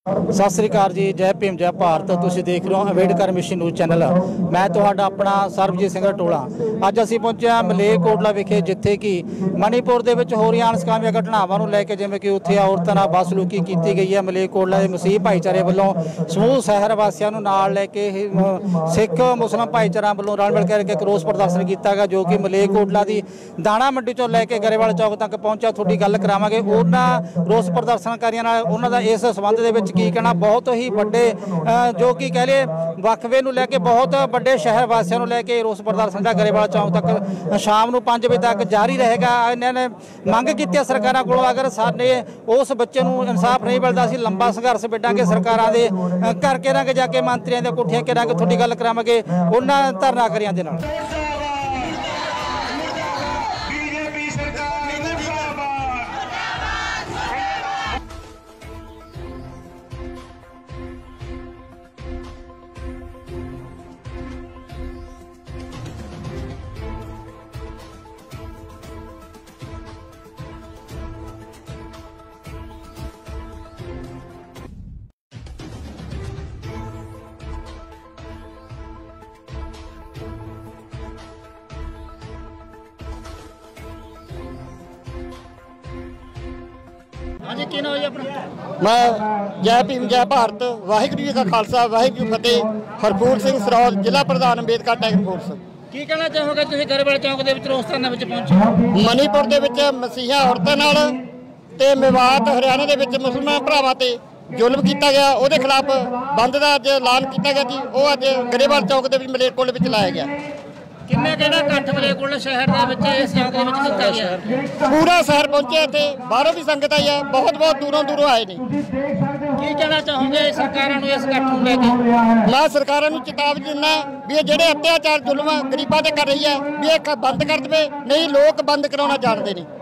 सत श्री अकाल जी, जय भीम जय भारत। तुसीं देख रहे हो अंबेडकर मिशन न्यूज़ चैनल। मैं तुहाडा अपना सरबजीत सिंह टोला। अज असीं पहुंचे हां मलेरकोटला विखे, जिथे कि मणिपुर दे विच हो रही अणसकामी घटनावां नूं लैके, जिवें कि उत्थे औरतां नाल बदसलूकी कीती गई है। मलेरकोटला दे मसीह भाईचारे वल्लों समूह शहर वासियां नूं नाल लैके सिख मुस्लिम भाईचारा वल्लों रल मिल के एक रोस प्रदर्शन किया गया, जो कि मलेरकोटला की दाणा मंडी चों लैके गरेवाल चौक तक पहुंचा। थोड़ी गल करावांगे उन्हां रोस प्रदर्शनकारियों नाल, उन्हां दा इस संबंध दे विच की कहना। बहुत ही बड़े जो कि कह लिए वक्फे नूं लैके बहुत बड़े शहर वासियों नूं लैके रोस प्रदर्शन का गरेवाल चौक तक शाम नूं 5 बजे तक जारी रहेगा। इन्होंने मंग की सरकारों को, अगर साडे उस बच्चे नूं इंसाफ नहीं मिलता, असीं लंबा संघर्ष बेटांगे सरकारां दे घर घेरांगे, जाके मंत्रियों दे कोठियां घेरांगे। थोड़ी गल करावांगे उन्हां धरनाकारियों दे नाल। मैं जय भीम जय भारत, वाहिगुरू जी का खालसा वाहिगुरू जी फतेह। हरपूर सिंह सरौद, जिला प्रधान अंबेडकर टाइगर फोर्स। की कहना चाहोगे तुसीं गरेवाल चौक दे विच रोस धरने विच पहुंचे? मणिपुर दे विच मसीहा औरतां नाल ते मेवात हरियाणा दे विच मुसलमान भरावां ते जुल्म किया गया, उहदे खिलाफ बंद का अज ऐलान किया गया जी। वो अज गरेवाल चौक दे विच मलेरकोटले विच लाया गया। किन्ने कहना इकट्ठ मलेरकोटला शहर दे विच इस चौक दे विच कीता गया? पूरा शहर पहुंचे, इत्थे बाहरों भी संगत आई है, बहुत बहुत दूरों दूरों आए ने। की कहना चाहोगे सरकारां नूं इस इकट्ठ नूं लैके? मैं सरकारां नूं चेतावनी दिंदा भी ये जिहड़े अत्याचार जुल्म गरीबां ते कर रही है भी ये बंद कर देवे, नहीं लोग बंद कराउणा जाणदे ने।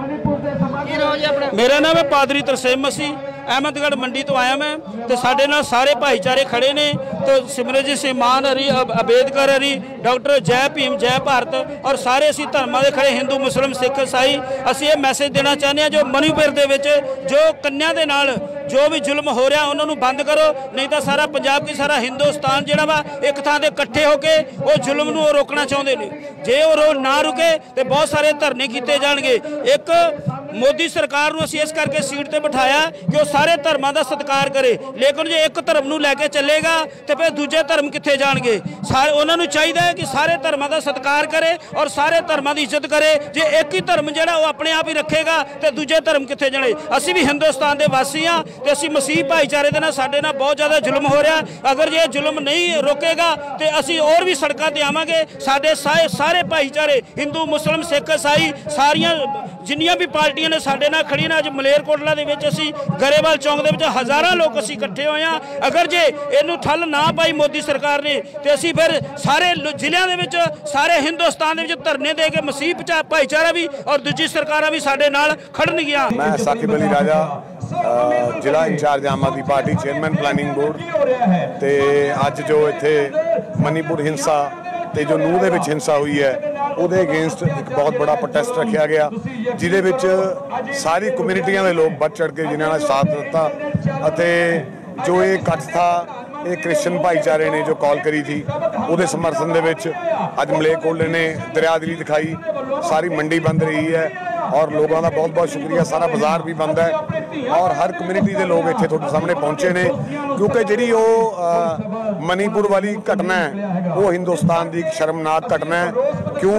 मेरा नाम है पादरी तरसेम मसीह, अहमदगढ़ मंडी तो आया मैं। तो साढ़े नाल सारे भाईचारे खड़े ने, तो सिमरनजीत सिंह मान हरी, अंबेडकर हरी, डॉक्टर जय भीम जय भारत और सारे असी धर्मां दे खड़े, हिंदू मुस्लिम सिख ईसाई। असी ये मैसेज देना चाहते हैं, जो मणिपुर दे विच जो कन्या दे नाल जो भी जुल्म हो रहा उन्होंने बंद करो, नहीं तो सारा पंजाब की सारा हिंदुस्तान जिहड़ा वा एक थां ते इकट्ठे होके वो जुल्म नूं रोकना चाहते हैं। जे वो ना रुके तो बहुत सारे धरने किए जाएंगे। एक मोदी सरकार नूं असीं इस करके सीट ते बिठाया कि वो सारे धर्मां दा सत्कार करे, लेकिन जे एक धर्म नूं लैके चलेगा तो फिर दूजे धर्म कित्थे जाणगे? सारे उन्होंने चाहिए कि सारे धर्मां दा सत्कार करे और सारे धर्मां दी इज्जत करे। जे एक ही धर्म जिहड़ा वो अपने आप ही रखेगा तो दूजे धर्म कित्थे जाणे? असीं भी हिंदुस्तान दे वासी हाँ, तो असीं मसीह भाईचारे दे नाल साडे नाल बहुत ज़्यादा जुल्म हो रहा। अगर ये जुल्म नहीं रोकेगा तो असीं और भी सड़कों ते आवांगे। साडे सारे भाईचारे हिंदू मुस्लिम सिख ईसाई सारियां जिन्नियां भी पार्टियां ने साडे नाल खड़ियां ने। अज मलेरकोटला दे विच असीं गरेवाल चौक दे विच हज़ारां लोग असीं इकट्ठे होए हां। अगर जे इहनूं ठल ना पाई मोदी सरकार ने तो असीं फिर सारे जिलिਆਂ ਦੇ ਵਿੱਚ सारे हिंदुस्तान दे विच धरने दे के मसीह भाईचारा भी और दूजी सरकारां भी साडे नाल खड़नगियां। मैं साकिब अली राजा, जिला इंचार्ज आम आदमी पार्टी, चेयरमैन प्लानिंग बोर्ड। तो अज जो इत्थे मणिपुर हिंसा ते जो नूह दे विच हिंसा हुई है उहदे अगेंस्ट एक बहुत बड़ा प्रोटेस्ट रखा गया, जिहदे विच सारी कम्यूनिटियां दे लोग बढ़ चढ़ के जिन्हां ने साथ दिता। जो ये इकट्ठ था ये क्रिश्चन भाईचारे ने जो कॉल करी थी उहदे समर्थन दे विच अज मलेरकोटले ने दरियादिली दिखाई। सारी मंडी बंद रही है और लोगों का बहुत बहुत शुक्रिया। सारा बाजार भी बंद है और हर कम्यूनिटी के लोग इत्थे तुहाडे सामने पहुंचे ने, क्योंकि जिहड़ी वो मणिपुर वाली घटना है वो हिंदुस्तान की एक शर्मनाक घटना है। क्यों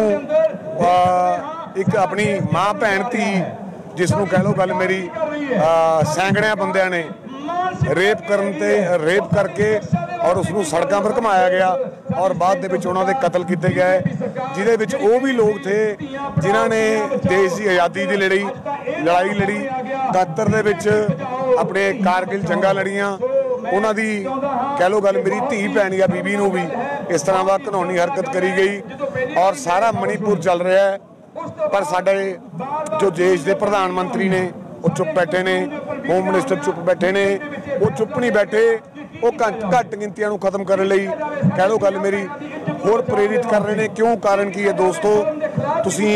एक अपनी माँ भैन धी जिसनों कह लो गल मेरी सैकड़ियां बंदियां ने रेप करके और उसनों सड़कों पर घुमाया गया और बाद दे विच उन्हां दे कतल किए गए, जिहदे विच वो भी लोग थे जिन्हां ने देश की आज़ादी की लड़ाई लड़ी। 71 दे विच अपने कारगिल जंगा लड़ियां, उन्हां दी कह लो गल मेरी धी भैन या बीबी नूं भी इस तरह का घिनौनी हरकत करी गई और सारा मणिपुर चल रहा है। पर साडे जो देश के प्रधानमंत्री ने वो चुप बैठे ने, होम मिनिस्टर चुप बैठे ने, वो चुप नहीं बैठे, वो घट गिनतियां नूं खत्म करने लई कह लो गल मेरी होर प्रेरित कर रहे हैं। क्यों? कारण की है दोस्तों, तुसीं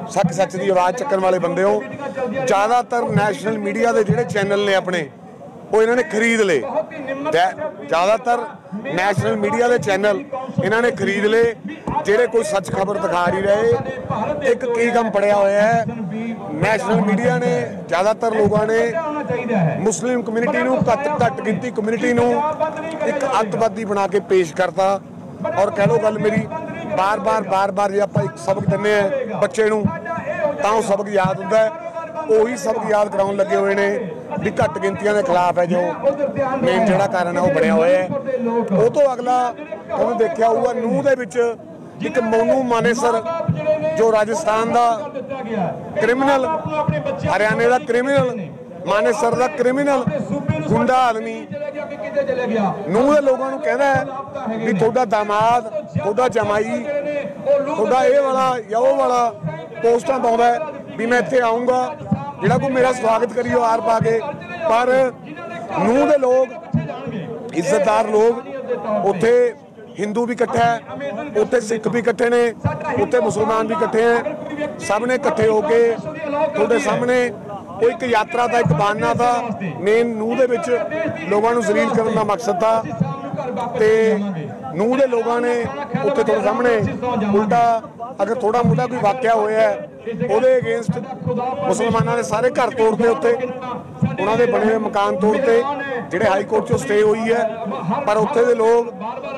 सच की आवाज़ चक्कण वाले बंदे हो। ज़्यादातर नैशनल मीडिया के जिहड़े चैनल ने अपने ਉਹ ਇਹਨਾਂ ਨੇ ਖਰੀਦ ਲਏ। ਜ਼ਿਆਦਾਤਰ ਨੈਸ਼ਨਲ ਮੀਡੀਆ ਦੇ ਚੈਨਲ ਇਹਨਾਂ ਨੇ ਖਰੀਦ ਲਏ, ਜਿਹੜੇ ਕੋਈ ਸੱਚ ਖਬਰ ਦਿਖਾ ਨਹੀਂ ਰਹੇ। ਇੱਕ ਕੀ ਕੰਮ ਪੜਿਆ ਹੋਇਆ ਹੈ, ਨੈਸ਼ਨਲ ਮੀਡੀਆ ਨੇ ਜ਼ਿਆਦਾਤਰ ਲੋਕਾਂ ਨੇ ਮੁਸਲਿਮ ਕਮਿਊਨਿਟੀ ਨੂੰ ਘੱਟ ਗਿਣਤੀ ਕਮਿਊਨਿਟੀ ਨੂੰ ਇੱਕ ਅੱਤਵਾਦੀ ਬਣਾ ਕੇ ਪੇਸ਼ ਕਰਤਾ। ਔਰ ਕਹਿ ਲਓ ਗੱਲ ਮੇਰੀ, ਬਾਰ-ਬਾਰ ਜੇ ਆਪਾਂ ਇੱਕ ਸਬਕ ਦਿੰਦੇ ਆ ਬੱਚੇ ਨੂੰ ਤਾਂ ਉਹ ਸਬਕ ਯਾਦ ਹੁੰਦਾ ਹੈ। ਉਹੀ ਸਬਕ ਯਾਦ ਕਰਾਉਣ ਲੱਗੇ ਹੋਏ ਨੇ ਵੀ ਘੱਟ ਗਿਣਤੀਆਂ ਦੇ ਖਿਲਾਫ ਹੈ ਜੋ ਮੇਨ ਜਿਹੜਾ ਕਾਰਨ ਹੈ ਉਹ ਬਣਿਆ ਹੋਇਆ ਹੈ। ਉਹ ਤੋਂ ਅਗਲਾ ਤੁਹਾਨੂੰ ਦੇਖਿਆ ਹੋਊਗਾ ਨੂੰਹ ਦੇ ਵਿੱਚ ਇੱਕ ਮੋਨੂ ਮਾਨੇਸਰ ਜੋ ਰਾਜਸਥਾਨ ਦਾ ਕ੍ਰਿਮੀਨਲ, ਹਰਿਆਣੇ ਦਾ ਕ੍ਰਿਮੀਨਲ, ਮਾਨੇਸਰ ਦਾ ਕ੍ਰਿਮੀਨਲ ਗੁੰਡਾ ਆਦਮੀ ਨੂੰਹ ਦੇ ਲੋਕਾਂ ਨੂੰ ਕਹਿੰਦਾ ਹੈ ਵੀ ਤੁਹਾਡਾ ਦਾਮਾਦ, ਤੁਹਾਡਾ ਜਮਾਈ, ਤੁਹਾਡਾ ਇਹ ਵਾਲਾ ਜਾਂ ਉਹ ਵਾਲਾ ਪੋਸਟਾਂ ਪਾਉਂਦਾ ਹੈ ਵੀ ਮੈਂ ਇੱਥੇ ਆਊਂਗਾ, ਜਿਹੜਾ ਕੋਈ ਮੇਰਾ ਸਵਾਗਤ ਕਰੀਓ ਹਾਰ ਪਾ ਕੇ। ਪਰ ਨੂੰਹ ਦੇ ਲੋਕ, ਇੱਜ਼ਤਦਾਰ ਲੋਕ, ਉੱਥੇ ਹਿੰਦੂ ਵੀ ਇਕੱਠਾ ਹੈ, ਉੱਥੇ ਸਿੱਖ ਵੀ ਇਕੱਠੇ ਨੇ, ਉੱਥੇ ਮੁਸਲਮਾਨ ਵੀ ਇਕੱਠੇ ਹੈ। ਸਭ ਨੇ ਇਕੱਠੇ ਹੋ ਕੇ ਤੁਹਾਡੇ ਸਾਹਮਣੇ ਉਹ ਇੱਕ ਯਾਤਰਾ ਦਾ ਇੱਕ ਬਹਾਨਾ था, ਮੇਨ ਨੂੰਹ ਦੇ ਵਿੱਚ ਲੋਕਾਂ ਨੂੰ ਜ਼ਲੀਲ ਕਰਨ ਦਾ ਮਕਸਦ था। ਤੇ ਨੂੰਹ ਦੇ ਲੋਕਾਂ ਨੇ ਉੱਥੇ ਤੁਹਾਡੇ ਸਾਹਮਣੇ ਉਲਟਾ ਅਗਰ ਥੋੜਾ ਮੋਟਾ ਕੋਈ ਵਾਕਿਆ ਹੋਇਆ ਉਹਦੇ ਅਗੇਂਸਟ ਮੁਸਲਮਾਨਾਂ ਨੇ ਸਾਰੇ ਘਰ ਤੋੜਤੇ, ਉੱਥੇ ਉਹਨਾਂ ਦੇ ਬਣੇ ਹੋਏ ਮਕਾਨ ਤੋੜਤੇ ਜਿਹੜੇ ਹਾਈ ਕੋਰਟ ਚੋਂ ਸਟੇ ਹੋਈ ਹੈ। ਪਰ ਉੱਥੇ ਦੇ ਲੋਕ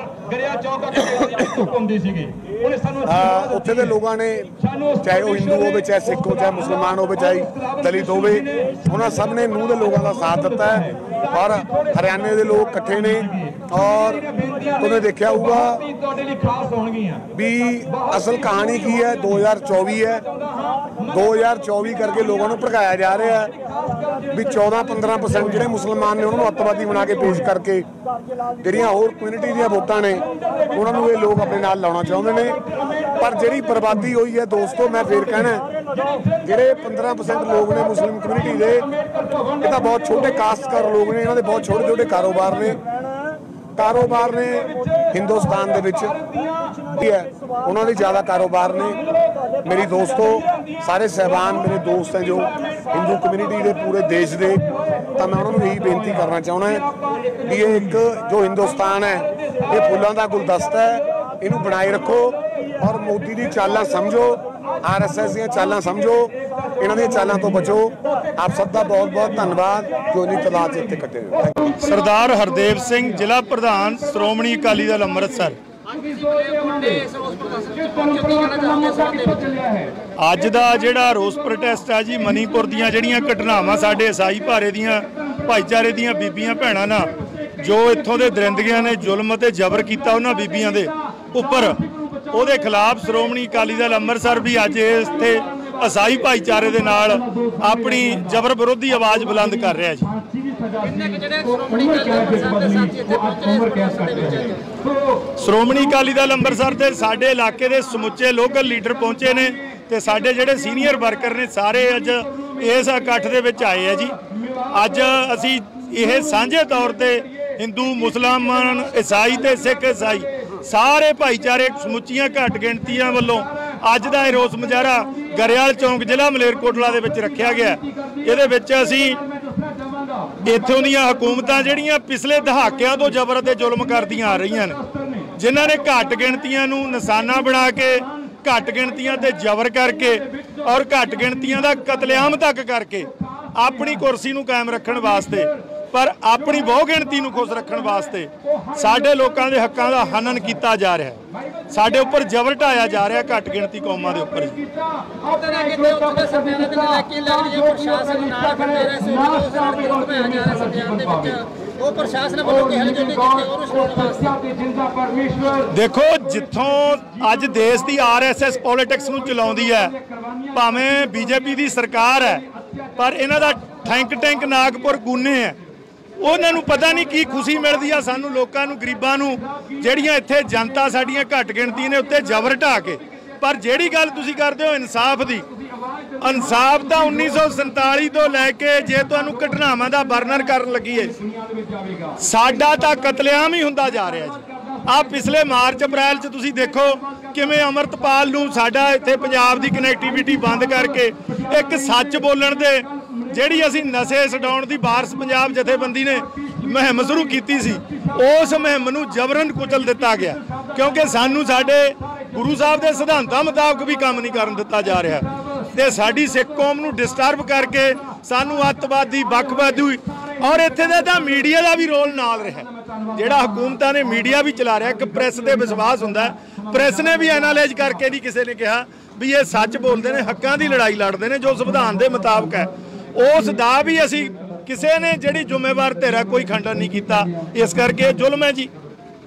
ਉੱਥੇ ਦੇ ਲੋਕਾਂ ਨੇ, ਚਾਹੇ ਉਹ ਹਿੰਦੂ ਹੋਵੇ, ਚਾਹੇ ਸਿੱਖ ਹੋ, ਚਾਹੇ ਮੁਸਲਮਾਨ ਹੋਵੇ, ਚਾਹੇ ਦਲਿਤ ਹੋਵੇ, ਉਹਨਾਂ ਸਭ ਨੇ ਨੂੰਹ ਦੇ ਲੋਕਾਂ ਦਾ ਸਾਥ ਦਿੱਤਾ ਹੈ। ਔਰ ਹਰਿਆਣੇ ਦੇ ਲੋਕ ਇਕੱਠੇ ਨੇ। ਔਰ ਤੁਸੀਂ ਦੇਖਿਆ ਹੋਊਗਾ ਵੀ ਅਸਲ ਕਹਾਣੀ ਕੀ ਹੈ। 2024 ਹੈ, 2024 ਕਰਕੇ ਲੋਕਾਂ ਨੂੰ ਭੜਕਾਇਆ ਜਾ ਰਿਹਾ ਹੈ ਵੀ 14-15% ਜਿਹੜੇ ਮੁਸਲਮਾਨ ਨੇ ਉਹਨਾਂ ਨੂੰ ਅੱਤਵਾਦੀ ਬਣਾ ਕੇ ਪੇਸ਼ ਕਰਕੇ ਜਿਹੜੀਆਂ ਹੋਰ ਕਮਿਊਨਿਟੀ ਦੀਆਂ ਵੋਟਾਂ ਨੇ ਉਹਨਾਂ ਨੂੰ ਇਹ ਲੋਕ ਆਪਣੇ ਨਾਲ ਲਾਉਣਾ ਚਾਹੁੰਦੇ ਨੇ। ਪਰ ਜਿਹੜੀ ਬਰਬਾਦੀ ਹੋਈ ਹੈ ਦੋਸਤੋ, ਮੈਂ ਫੇਰ ਕਹਿਣਾ, ਜਿਹੜੇ 15% ਲੋਕ ਨੇ ਮੁਸਲਿਮ ਕਮਿਊਨਿਟੀ ਦੇ, ਇਹ ਤਾਂ ਬਹੁਤ ਛੋਟੇ ਕਾਸ਼ਤਕਾਰ ਲੋਕ ਨੇ, ਇਹਨਾਂ ਦੇ ਬਹੁਤ ਛੋਟੇ ਕਾਰੋਬਾਰ ਨੇ ਹਿੰਦੁਸਤਾਨ ਦੇ ਵਿੱਚ ਹੈ, ਉਹਨਾਂ ਦੇ ਜ਼ਿਆਦਾ ਕਾਰੋਬਾਰ ਨੇ। ਮੇਰੀ ਦੋਸਤੋ, ਸਾਰੇ ਸਹਿਬਾਨ ਮੇਰੇ ਦੋਸਤ ਹੈ ਜੋ ਹਿੰਦੂ ਕਮਿਊਨਿਟੀ ਦੇ ਪੂਰੇ ਦੇਸ਼ ਦੇ, ਤਾਂ ਮੈਂ ਉਹਨਾਂ ਨੂੰ ਇਹੀ ਬੇਨਤੀ ਕਰਨਾ ਚਾਹੁੰਦਾ ਵੀ ਇਹ ਇੱਕ ਜੋ ਹਿੰਦੁਸਤਾਨ ਹੈ ਇਹ ਫੁੱਲਾਂ ਦਾ ਗੁਲਦਸਤਾ ਹੈ, ਇਹਨੂੰ ਬਣਾਏ ਰੱਖੋ। ਔਰ ਮੋਦੀ ਦੀ ਚਾਲਾਂ ਸਮਝੋ, RSS ਦੀਆਂ ਚਾਲਾਂ ਸਮਝੋ, ਇਹਨਾਂ ਦੀਆਂ ਚਾਲਾਂ ਤੋਂ ਬਚੋ। ਆਪ ਸਭ ਦਾ ਬਹੁਤ ਬਹੁਤ ਧੰਨਵਾਦ ਜੋ ਇੰਨੀ ਤਾਦਾਦ 'ਚ ਇੱਥੇ ਇਕੱਠੇ ਹੋਏ। ਸਰਦਾਰ ਹਰਦੇਵ ਸਿੰਘ, ਜ਼ਿਲ੍ਹਾ ਪ੍ਰਧਾਨ ਸ਼੍ਰੋਮਣੀ ਅਕਾਲੀ ਦਲ ਅੰਮ੍ਰਿਤਸਰ। ਅੱਜ ਦਾ ਜਿਹੜਾ ਰੋਸ ਪ੍ਰੋਟੈਸਟ ਹੈ ਜੀ, ਮਨੀਪੁਰ ਦੀਆਂ ਜਿਹੜੀਆਂ ਘਟਨਾਵਾਂ ਸਾਡੇ ਈਸਾਈ ਭਾਈਚਾਰੇ ਦੀਆਂ ਬੀਬੀਆਂ ਭੈਣਾਂ ਨਾਲ ਜੋ ਇੱਥੋਂ ਦੇ ਦਰਿੰਦਗੀਆਂ ਨੇ ਜ਼ੁਲਮ ਅਤੇ ਜ਼ਬਰ ਕੀਤਾ ਉਹਨਾਂ ਬੀਬੀਆਂ ਦੇ ਉੱਪਰ, ਉਹਦੇ ਖਿਲਾਫ ਸ਼੍ਰੋਮਣੀ ਅਕਾਲੀ ਦਲ ਅੰਮ੍ਰਿਤਸਰ ਵੀ ਅੱਜ ਇੱਥੇ ਈਸਾਈ ਭਾਈਚਾਰੇ ਦੇ ਨਾਲ ਆਪਣੀ ਜ਼ਬਰ ਵਿਰੋਧੀ ਆਵਾਜ਼ ਬੁਲੰਦ ਕਰ ਰਿਹਾ ਜੀ। ਸ਼੍ਰੋਮਣੀ ਅਕਾਲੀ ਦਲ ਅੰਮ੍ਰਿਤਸਰ ਦੇ ਸਾਡੇ ਇਲਾਕੇ ਦੇ ਸਮੁੱਚੇ ਲੋਕਲ ਲੀਡਰ ਪਹੁੰਚੇ ਨੇ ਤੇ ਸਾਡੇ ਜਿਹੜੇ ਸੀਨੀਅਰ ਵਰਕਰ ਨੇ ਸਾਰੇ ਅੱਜ ਇਸ ਇਕੱਠ ਦੇ ਵਿੱਚ ਆਏ ਆ ਜੀ। ਅੱਜ ਅਸੀਂ ਇਹ ਸਾਂਝੇ ਤੌਰ ਤੇ ਹਿੰਦੂ, ਮੁਸਲਮਾਨ, ਈਸਾਈ ਤੇ ਸਿੱਖ ਈਸਾਈ ਸਾਰੇ ਭਾਈਚਾਰੇ ਸਮੁੱਚੀਆਂ ਘੱਟ ਗਿਣਤੀਆਂ ਵੱਲੋਂ ਅੱਜ ਦਾ ਇਹ ਰੋਸ ਮੁਜ਼ਾਹਰਾ ਗਰੇਵਾਲ ਚੌਂਕ, ਜ਼ਿਲ੍ਹਾ ਮਲੇਰਕੋਟਲਾ ਦੇ ਵਿੱਚ ਰੱਖਿਆ ਗਿਆ। ਇਹਦੇ ਵਿੱਚ ਅਸੀਂ ਇੱਥੋਂ ਦੀਆਂ ਹਕੂਮਤਾਂ ਜਿਹੜੀਆਂ ਪਿਛਲੇ ਦਹਾਕਿਆਂ ਤੋਂ ਜ਼ਬਰ ਤੇ ਜ਼ੁਲਮ ਕਰਦੀਆਂ ਆ ਰਹੀਆਂ ਨੇ, ਜਿਨ੍ਹਾਂ ਨੇ ਘੱਟ ਗਿਣਤੀਆਂ ਨੂੰ ਨਿਸ਼ਾਨਾ ਬਣਾ ਕੇ, ਘੱਟ ਗਿਣਤੀਆਂ ਤੇ ਜ਼ਬਰ ਕਰਕੇ ਔਰ ਘੱਟ ਗਿਣਤੀਆਂ ਦਾ ਕਤਲੇਆਮ ਤੱਕ ਕਰਕੇ ਆਪਣੀ ਕੁਰਸੀ ਨੂੰ ਕਾਇਮ ਰੱਖਣ ਵਾਸਤੇ, ਪਰ ਆਪਣੀ ਬਹੁ ਗਿਣਤੀ ਨੂੰ ਖੁਸ਼ ਰੱਖਣ ਵਾਸਤੇ ਸਾਡੇ ਲੋਕਾਂ ਦੇ ਹੱਕਾਂ ਦਾ ਹਨਨ ਕੀਤਾ ਜਾ ਰਿਹਾ ਹੈ। ਸਾਡੇ ਉੱਪਰ ਜ਼ਬਰ ਢਾਇਆ ਜਾ ਰਿਹਾ ਘੱਟ ਗਿਣਤੀ ਕੌਮਾਂ ਦੇ ਉੱਪਰ। ਦੇਖੋ, ਜਿੱਥੋਂ ਅੱਜ ਦੇਸ਼ ਦੀ RSS ਪੋਲਿਟਿਕਸ ਨੂੰ ਚਲਾਉਂਦੀ ਹੈ, ਭਾਵੇਂ BJP ਦੀ ਸਰਕਾਰ ਹੈ, ਪਰ ਇਹਨਾਂ ਦਾ ਥੈਂਕ ਟੈਂਕ ਨਾਗਪੁਰ ਗੂਨੇ ਹੈ। ਉਹਨਾਂ ਨੂੰ ਪਤਾ ਨਹੀਂ ਕੀ ਖੁਸ਼ੀ ਮਿਲਦੀ ਆ ਸਾਨੂੰ ਲੋਕਾਂ ਨੂੰ, ਗਰੀਬਾਂ ਨੂੰ, ਜਿਹੜੀਆਂ ਇੱਥੇ ਜਨਤਾ ਸਾਡੀਆਂ ਘੱਟ ਗਿਣਤੀ ਨੇ ਉੱਤੇ ਜ਼ਬਰ ਢਾ ਕੇ। ਪਰ ਜਿਹੜੀ ਗੱਲ ਤੁਸੀਂ ਕਰਦੇ ਹੋ ਇਨਸਾਫ ਦੀ, ਇਨਸਾਫ ਤਾਂ 1947 ਤੋਂ ਲੈ ਕੇ ਜੇ ਤੁਹਾਨੂੰ ਘਟਨਾਵਾਂ ਦਾ ਵਰਣਨ ਕਰਨ ਲੱਗੀਏ, ਸਾਡਾ ਤਾਂ ਕਤਲੇਆਮ ਹੀ ਹੁੰਦਾ ਜਾ ਰਿਹਾ ਜੀ। ਆ ਪਿਛਲੇ ਮਾਰਚ ਅਪ੍ਰੈਲ 'ਚ ਤੁਸੀਂ ਦੇਖੋ ਕਿਵੇਂ ਅਮਰਤਪਾਲ ਨੂੰ ਸਾਡਾ ਇੱਥੇ ਪੰਜਾਬ ਦੀ ਕਨੈਕਟੀਵਿਟੀ ਬੰਦ ਕਰਕੇ ਇੱਕ ਸੱਚ ਬੋਲਣ ਦੇ ਜਿਹੜੀ ਅਸੀਂ ਨਸ਼ੇ ਛਡਾਉਣ ਦੀ ਵਾਰਸ ਪੰਜਾਬ ਜਥੇਬੰਦੀ ਨੇ ਮੁਹਿੰਮ ਸ਼ੁਰੂ ਕੀਤੀ ਸੀ, ਉਸ ਮੁਹਿੰਮ ਨੂੰ ਜਬਰਨ ਕੁਚਲ ਦਿੱਤਾ ਗਿਆ, ਕਿਉਂਕਿ ਸਾਨੂੰ ਸਾਡੇ ਗੁਰੂ ਸਾਹਿਬ ਦੇ ਸਿਧਾਂਤਾਂ ਮੁਤਾਬਕ ਵੀ ਕੰਮ ਨਹੀਂ ਕਰਨ ਦਿੱਤਾ ਜਾ ਰਿਹਾ ਤੇ ਸਾਡੀ ਸਿੱਖ ਕੌਮ ਨੂੰ ਡਿਸਟਰਬ ਕਰਕੇ ਸਾਨੂੰ ਅੱਤਵਾਦੀ ਵੱਖਵਾਦੀ ਔਰ ਇੱਥੇ ਦਾ ਤਾਂ ਮੀਡੀਆ ਦਾ ਵੀ ਰੋਲ ਨਾਲ ਰਿਹਾ, ਜਿਹੜਾ ਹਕੂਮਤਾਂ ਨੇ ਮੀਡੀਆ ਵੀ ਚਲਾ ਰਿਹਾ। ਇੱਕ ਪ੍ਰੈਸ ਤੇ ਵਿਸ਼ਵਾਸ ਹੁੰਦਾ, ਪ੍ਰੈਸ ਨੇ ਵੀ ਐਨਾਲਾਈਜ਼ ਕਰਕੇ ਨਹੀਂ ਕਿਸੇ ਨੇ ਕਿਹਾ ਵੀ ਇਹ ਸੱਚ ਬੋਲਦੇ ਨੇ, ਹੱਕਾਂ ਦੀ ਲੜਾਈ ਲੜਦੇ ਨੇ ਜੋ ਸੰਵਿਧਾਨ ਦੇ ਮੁਤਾਬਕ ਹੈ, ਉਸ ਦਾ ਵੀ ਅਸੀਂ ਕਿਸੇ ਨੇ ਜਿਹੜੀ ਜ਼ਿੰਮੇਵਾਰ ਧਿਰ ਕੋਈ ਖੰਡਨ ਨਹੀਂ ਕੀਤਾ। ਇਸ ਕਰਕੇ ਜ਼ੁਲਮ ਹੈ ਜੀ।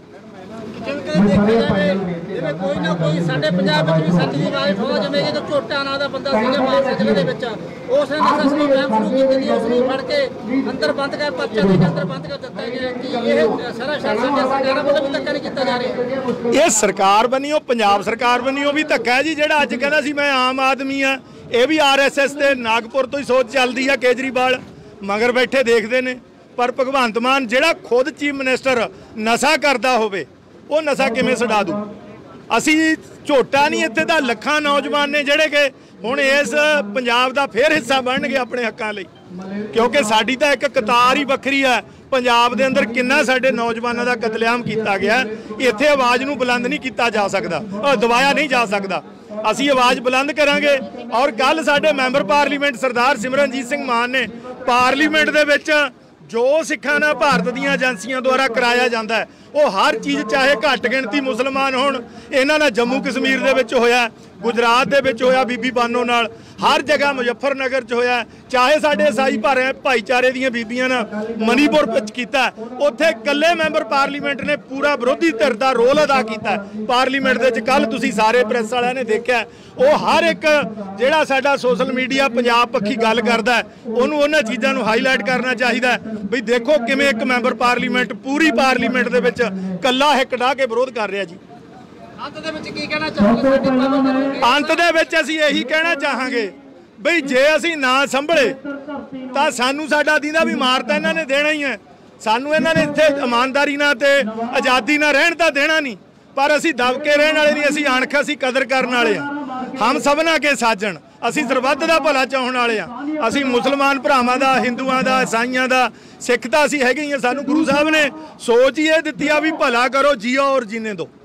ਜਿਵੇਂ ਕੋਈ ਨਾ ਕੋਈ ਸਾਡੇ ਪੰਜਾਬ ਵਿੱਚ ਵੀ ਸੱਚ ਦੀ ਆਵਾਜ਼ ਉਠਾਓ, ਜਿਵੇਂ ਕਿ ਝੋਟਾ ਨਾਂ ਦਾ ਬੰਦਾ ਸੀਗਾ ਮਾਨਸਾ ਜ਼ਿਲ੍ਹੇ ਦੇ ਵਿੱਚ, ਉਸ ਨੇ ਨਸ਼ਾ ਸ਼ੁਰੂ ਕੀਤੀ ਸੀ, ਉਸ ਨੂੰ ਫੜ ਕੇ ਅੰਦਰ ਬੰਦ ਕਰ ਪਰਚਾ ਦੇ ਕੇ ਅੰਦਰ ਬੰਦ ਕਰ ਦਿੱਤਾ ਗਿਆ ਕਿ ਇਹ ਸਾਰਾ ਸਾਡੇ ਸਰਕਾਰਾਂ ਵੱਲੋਂ ਵੀ ਧੱਕਾ ਨਹੀਂ ਕੀਤਾ ਜਾ ਰਿਹਾ। ਇਹ ਸਰਕਾਰ ਬਣੀ ਉਹ ਪੰਜਾਬ ਸਰਕਾਰ ਬਣੀ ਉਹ ਵੀ ਧੱਕਾ ਹੈ ਜੀ। ਜਿਹੜਾ ਅੱਜ ਕਹਿੰਦਾ ਸੀ ਮੈਂ ਆਮ ਆਦਮੀ ਆ, ਇਹ ਵੀ RSS ਤੇ ਨਾਗਪੁਰ ਤੋਂ ਹੀ ਸੋਚ ਚੱਲਦੀ ਆ। ਕੇਜਰੀਵਾਲ ਮਗਰ ਬੈਠੇ ਦੇਖਦੇ ਨੇ, ਪਰ ਭਗਵੰਤ ਮਾਨ ਜਿਹੜਾ ਖੁਦ ਚੀਫ ਮਿਨਿਸਟਰ ਨਸ਼ਾ ਕਰਦਾ ਹੋਵੇ ਉਹ ਨਸ਼ਾ ਕਿਵੇਂ ਛਡਾ ਦੂ। ਅਸੀਂ ਝੋਟਾ ਨਹੀਂ, ਇੱਥੇ ਤਾਂ ਲੱਖਾਂ ਨੌਜਵਾਨ ਨੇ ਜਿਹੜੇ ਕਿ ਹੁਣ ਇਸ ਪੰਜਾਬ ਦਾ ਫੇਰ ਹਿੱਸਾ ਬਣਨਗੇ ਆਪਣੇ ਹੱਕਾਂ ਲਈ, ਕਿਉਂਕਿ ਸਾਡੀ ਤਾਂ ਇੱਕ ਕਤਾਰ ਹੀ ਵੱਖਰੀ ਹੈ। ਪੰਜਾਬ ਦੇ ਅੰਦਰ ਕਿੰਨਾ ਸਾਡੇ ਨੌਜਵਾਨਾਂ ਦਾ ਕਤਲੇਆਮ ਕੀਤਾ ਗਿਆ, ਇੱਥੇ ਆਵਾਜ਼ ਨੂੰ ਬੁਲੰਦ ਨਹੀਂ ਕੀਤਾ ਜਾ ਸਕਦਾ, ਦਬਾਇਆ ਨਹੀਂ ਜਾ ਸਕਦਾ। ਅਸੀਂ ਆਵਾਜ਼ ਬੁਲੰਦ ਕਰਾਂਗੇ। ਔਰ ਕੱਲ ਸਾਡੇ ਮੈਂਬਰ ਪਾਰਲੀਮੈਂਟ ਸਰਦਾਰ ਸਿਮਰਨਜੀਤ ਸਿੰਘ ਮਾਨ ਨੇ ਪਾਰਲੀਮੈਂਟ ਦੇ ਵਿੱਚ ਜੋ ਸਿੱਖਾਂ ਨਾਲ ਭਾਰਤ ਦੀਆਂ ਏਜੰਸੀਆਂ ਦੁਆਰਾ ਕਰਾਇਆ ਜਾਂਦਾ ਹੈ, ਉਹ ਹਰ ਚੀਜ਼ ਚਾਹੇ ਘੱਟ ਗਿਣਤੀ ਮੁਸਲਮਾਨ ਹੋਣ, ਇਹਨਾਂ ਨਾਲ ਜੰਮੂ ਕਸ਼ਮੀਰ ਦੇ ਵਿੱਚ ਹੋਇਆ, ਗੁਜਰਾਤ ਦੇ ਵਿੱਚ ਹੋਇਆ ਬੀਬੀ ਬਾਨੋ ਨਾਲ, ਹਰ ਜਗ੍ਹਾ ਮੁਜ਼ੱਫਰਨਗਰ 'ਚ ਹੋਇਆ, ਚਾਹੇ ਸਾਡੇ ਈਸਾਈ ਭਾਈਚਾਰੇ ਦੀਆਂ ਬੀਬੀਆਂ ਨਾਲ ਮਨੀਪੁਰ ਵਿੱਚ ਕੀਤਾ, ਉੱਥੇ ਇਕੱਲੇ ਮੈਂਬਰ ਪਾਰਲੀਮੈਂਟ ਨੇ ਪੂਰਾ ਵਿਰੋਧੀ ਧਿਰ ਦਾ ਰੋਲ ਅਦਾ ਕੀਤਾ ਪਾਰਲੀਮੈਂਟ ਦੇ ਵਿੱਚ। ਕੱਲ ਤੁਸੀਂ ਸਾਰੇ ਪ੍ਰੈਸ ਵਾਲਿਆਂ ਨੇ ਦੇਖਿਆ, ਉਹ ਹਰ ਇੱਕ ਜਿਹੜਾ ਸਾਡਾ ਸੋਸ਼ਲ ਮੀਡੀਆ ਪੰਜਾਬ ਪੱਖੀ ਗੱਲ ਕਰਦਾ ਉਹਨੂੰ ਉਹਨਾਂ ਚੀਜ਼ਾਂ ਨੂੰ ਹਾਈਲਾਈਟ ਕਰਨਾ ਚਾਹੀਦਾ ਵੀ ਦੇਖੋ ਕਿਵੇਂ ਇੱਕ ਮੈਂਬਰ ਪਾਰਲੀਮੈਂਟ ਪੂਰੀ ਪਾਰਲੀਮੈਂਟ ਦੇ ਵਿੱਚ ਕੱਲਾ ਹਿੱਕ ਢਾਹ ਕੇ ਵਿਰੋਧ ਕਰ ਰਿਹਾ ਜੀ। ਅੰਤ ਦੇ ਵਿੱਚ ਕੀ ਕਹਿਣਾ ਚਾਹੋਗੇ? ਅੰਤ ਦੇ ਵਿੱਚ ਅਸੀਂ ਇਹੀ ਕਹਿਣਾ ਚਾਹਾਂਗੇ ਬਈ ਜੇ ਅਸੀਂ ਨਾ ਸੰਭਲੇ ਤਾਂ ਸਾਨੂੰ ਸਾਡਾ ਦੀਦਾ ਵੀ ਮਾਰ ਤਾਂ ਇਹਨਾਂ ਨੇ ਦੇਣਾ ਹੀ ਹੈ। ਸਾਨੂੰ ਇਹਨਾਂ ਨੇ ਇੱਥੇ ਇਮਾਨਦਾਰੀ ਨਾਲ ਤੇ ਆਜ਼ਾਦੀ ਨਾਲ ਰਹਿਣ ਤਾਂ ਦੇਣਾ ਨਹੀਂ, ਪਰ ਅਸੀਂ ਦਬ ਕੇ ਰਹਿਣ ਵਾਲੇ ਨਹੀਂ, ਅਸੀਂ ਅਣਖ, ਅਸੀਂ ਕਦਰ ਕਰਨ ਵਾਲੇ ਆ। ਹਮ ਸਭਨਾ ਕੇ ਸਾਜਣ, ਅਸੀਂ ਸਰਬੱਤ ਦਾ ਭਲਾ ਚਾਹਣ ਵਾਲੇ ਆ। ਅਸੀਂ ਮੁਸਲਮਾਨ ਭਰਾਵਾਂ ਦਾ, ਹਿੰਦੂਆਂ ਦਾ, ਈਸਾਈਆਂ ਦਾ, ਸਿੱਖ ਤਾਂ ਅਸੀਂ ਹੈਗੇ ਹੀ ਆ। ਸਾਨੂੰ ਗੁਰੂ ਸਾਹਿਬ ਨੇ ਸੋਚ ਹੀ ਇਹ ਦਿੱਤੀ ਆ ਵੀ ਭਲਾ ਕਰੋ, ਜੀਓ ਔਰ ਜੀਣੇ ਦਿਓ।